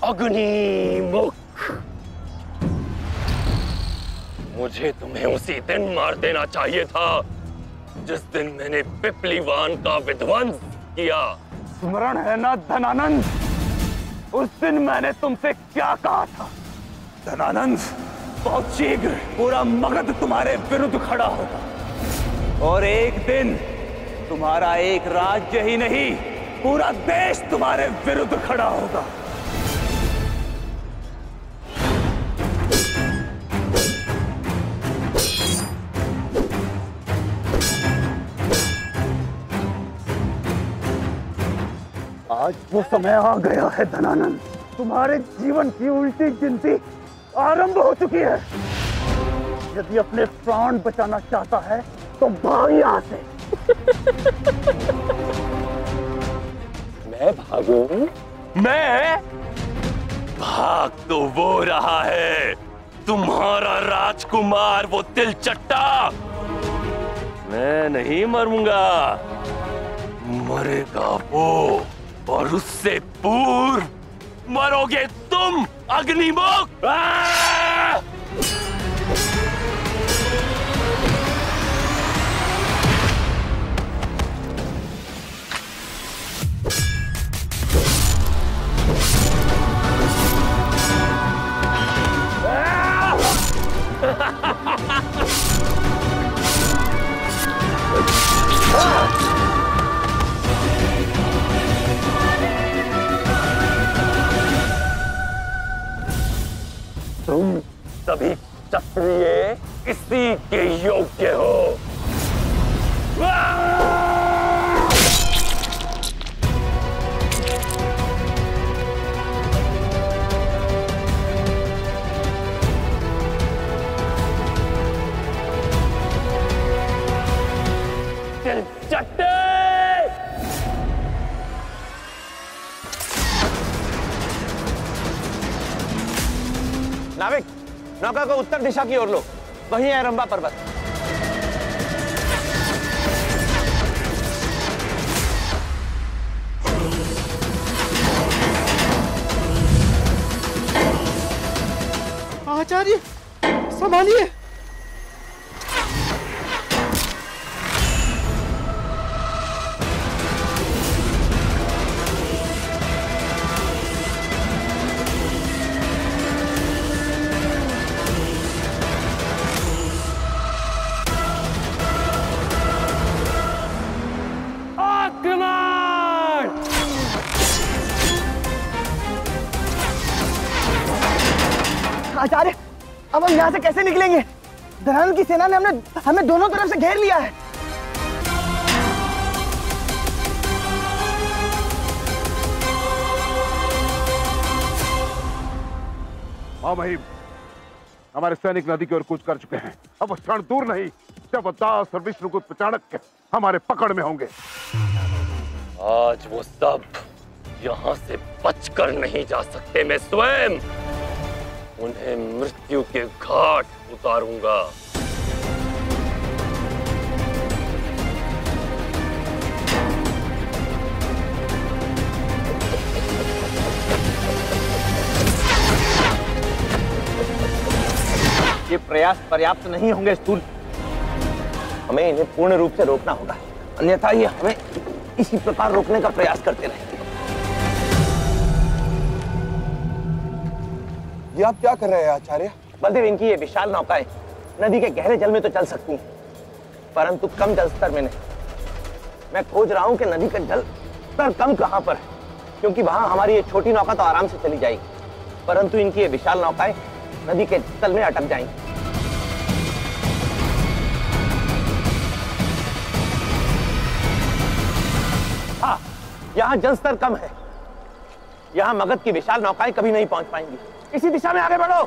अग्निमुख, मुझे तुम्हें उसी दिन मार देना चाहिए था जिस दिन मैंने पिपलीवान का विध्वंस किया। स्मरण है ना धनानंद, उस दिन मैंने तुमसे क्या कहा था? धनानंद, बहुत शीघ्र पूरा मगध तुम्हारे विरुद्ध खड़ा होगा और एक दिन तुम्हारा एक राज्य ही नहीं, पूरा देश तुम्हारे विरुद्ध खड़ा होगा। आज वो समय आ गया है धनानंद, तुम्हारे जीवन की उल्टी गिनती आरंभ हो चुकी है। यदि अपने प्राण बचाना चाहता है तो भाग यहां से। मैं भागूं? मैं? भाग तो वो रहा है, तुम्हारा राजकुमार, वो तिलचट्टा। मैं नहीं मरूंगा, मरेगा वो, और उससे पूर्व मरोगे तुम, अग्निमुख। तुम सभी क्षत्रिय इसी के योग्य हो। तिलचट्टे! नाविक, नौका को उत्तर दिशा की ओर लो, वहीं है रंभा पर्वत। आचार्य, संभालिए। आचार्य, अब हम यहाँ से कैसे निकलेंगे? धनानंद की सेना ने हमें दोनों तरफ से घेर लिया है। हाँ महिम, हमारे सैनिक नदी की ओर कूच कर चुके हैं। अब क्षण दूर नहीं, जब दास और विष्णुगुप्त चाणक्य हमारे पकड़ में होंगे। आज वो सब यहाँ से बचकर नहीं जा सकते। मैं स्वयं उन्हें मृत्यु के घाट उतारूंगा। ये प्रयास पर्याप्त नहीं होंगे स्थूल, हमें इन्हें पूर्ण रूप से रोकना होगा, अन्यथा ये हमें इसी प्रकार रोकने का प्रयास करते रहेंगे। ये आप क्या कर रहे हैं आचार्य? बलदेव, इनकी ये विशाल नौकाएं नदी के गहरे जल में तो चल सकती हैं, परंतु कम जल स्तर में नहीं। मैं खोज रहा हूं कि नदी का जल स्तर कम कहां पर है, क्योंकि वहां हमारी ये छोटी नौका तो आराम से चली जाएगी, परंतु इनकी ये विशाल नौकाएं नदी के तल में अटक जाएंगी। हाँ, यहाँ जल स्तर कम है, यहाँ मगध की विशाल नौकाएं कभी नहीं पहुंच पाएंगी। इसी दिशा में आगे बढ़ो।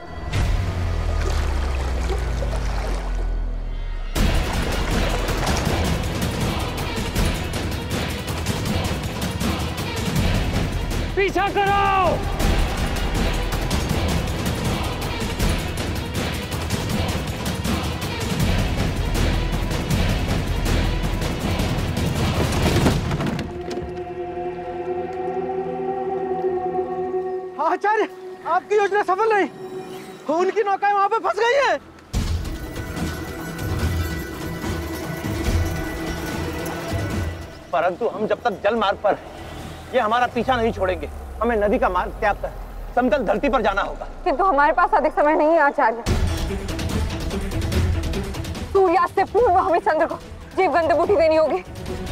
पीछा करो। आचार्य, आपकी योजना सफल रही, उनकी नौकाएं वहां पे फंस गई हैं। परंतु हम जब तक जल मार्ग पर ये हमारा पीछा नहीं छोड़ेंगे। हमें नदी का मार्ग त्याग कर समतल धरती पर जाना होगा। किंतु हमारे पास अधिक समय नहीं है आचार्य। सूर्यास्त से पूर्व हमें चंद्र को जीवगंध बूटी देनी होगी।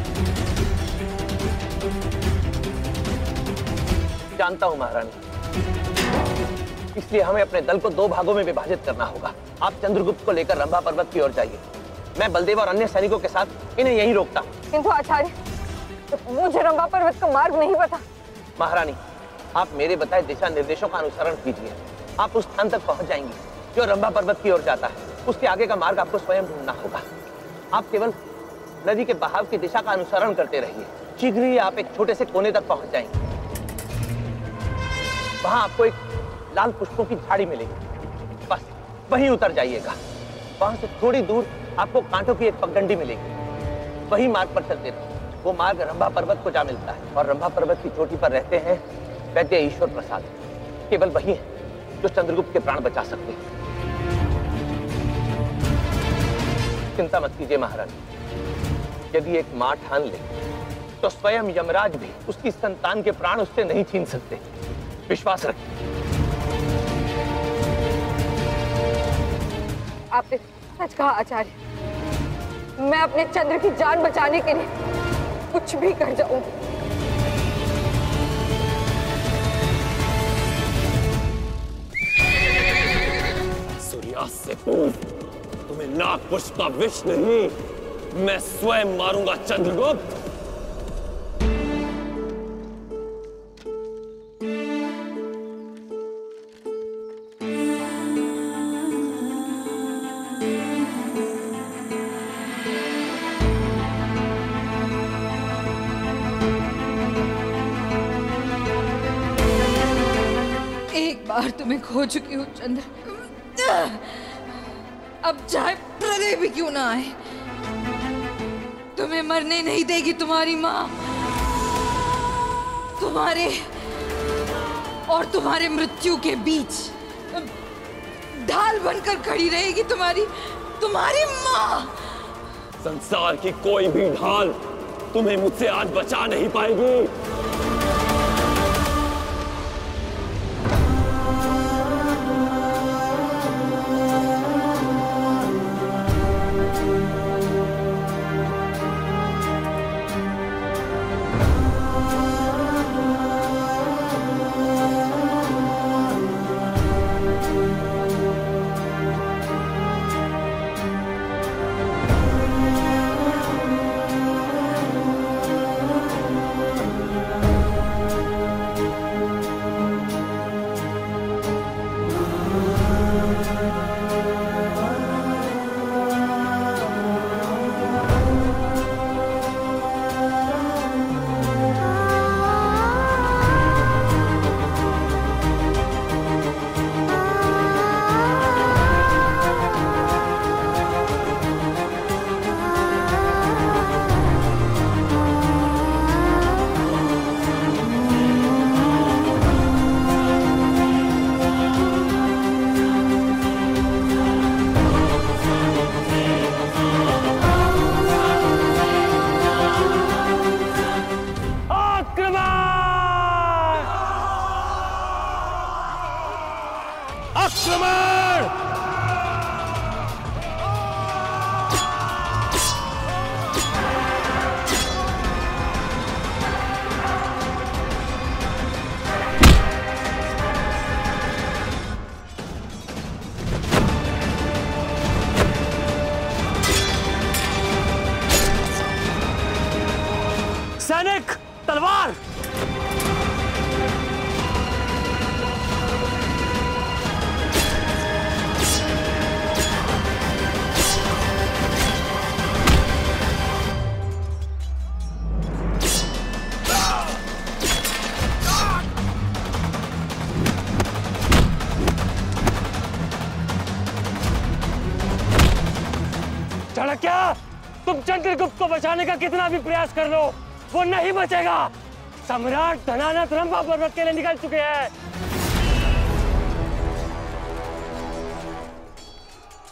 जानता हूं महारानी, इसलिए हमें अपने दल को 2 भागों में विभाजित करना होगा। आप चंद्रगुप्त को लेकर रंभा पर्वत की ओर जाइए, मैं बलदेव और अन्य सैनिकों के साथ इन्हें यहीं रोकता हूं। किंतु आचार्य, मुझे रंभा पर्वत का मार्ग नहीं पता। महारानी, आप मेरे बताए दिशा निर्देशों का अनुसरण कीजिए। आप उस स्थान तक पहुंच जाएंगे जो रंभा पर्वत की ओर जाता है। उसके आगे का मार्ग आपको स्वयं ढूंढना होगा। आप केवल नदी के बहाव की दिशा का अनुसरण करते रहिए। शीघ्र ही आप एक छोटे से कोने तक पहुंच जाएंगे। वहां आपको एक लाल पुष्पों की झाड़ी मिलेगी, बस वहीं उतर जाइएगा। वहां से थोड़ी दूर आपको कांटों की एक पगडंडी मिलेगी, वही मार्ग पर चलते रहिए। वो मार्ग रंभा पर्वत को जा मिलता है और रंभा पर्वत की चोटी पर रहते हैं वैद्य ईश्वर प्रसाद। केवल वही है जो चंद्रगुप्त के प्राण बचा सकते हैं। चिंता मत कीजिए महारानी, यदि एक मां ठान ले तो स्वयं यमराज भी उसकी संतान के प्राण उससे नहीं छीन सकते। विश्वास रखिए। आपने सच कहा आचार्य, मैं अपने चंद्र की जान बचाने के लिए कुछ भी कर जाऊंगी। सूर्यास्त से पूर्व तुम्हें नागपुष्प का विष नहीं, मैं स्वयं मारूंगा चंद्रगुप्त। एक बार तुम्हें खो चुकी हूँ चंद्र, अब चाहे प्रलय भी क्यों ना आए, तुम्हें मरने नहीं देगी तुम्हारी माँ। तुम्हारे और तुम्हारे मृत्यु के बीच ढाल बनकर खड़ी रहेगी तुम्हारी माँ। संसार की कोई भी ढाल तुम्हें मुझसे आज बचा नहीं पाएगी। सैनिक तलवार। चाणक्य, तुम चंद्रगुप्त को बचाने का कितना भी प्रयास कर लो, वो नहीं बचेगा। सम्राट धनानंद रंभा पर्वत के लिए निकल चुके हैं।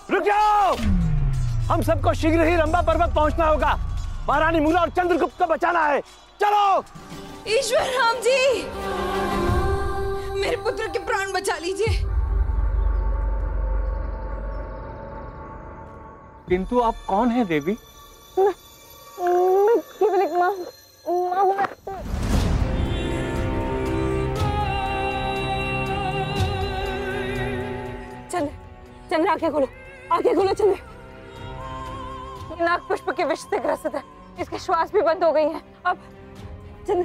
रुक जाओ! हम सबको शीघ्र ही रंभा पर्वत पहुंचना होगा। महारानी मूला और चंद्रगुप्त को बचाना है। चलो! ईश्वर राम जी, मेरे पुत्र के प्राण बचा लीजिए। किंतु आप कौन हैं देवी? मैं केवल एक माँ हूँ। चंद्र आंखें खोलो, आंखें खोलो चंद्र। ये नाग पुष्प के विष से ग्रसित है, इसके श्वास भी बंद हो गई हैं। अब चंद्र,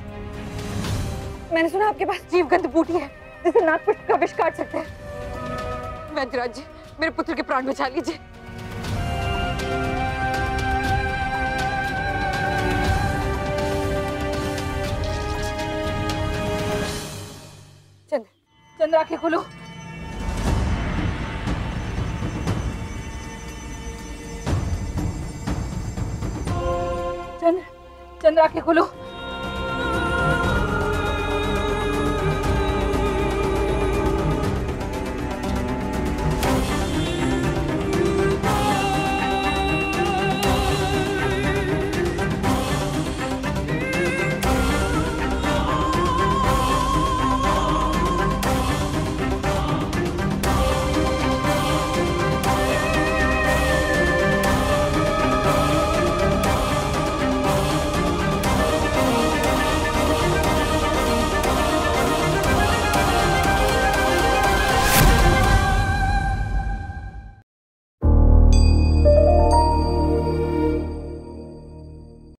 मैंने सुना आपके पास जीवगंध बूटी है जिसे नाग पुष्प का विष काट सकते हैं। वैद्यराज जी, मेरे पुत्र के प्राण बचा लीजिए। चंद्र आंखें खोलो। चंद्र आंखें खोलो।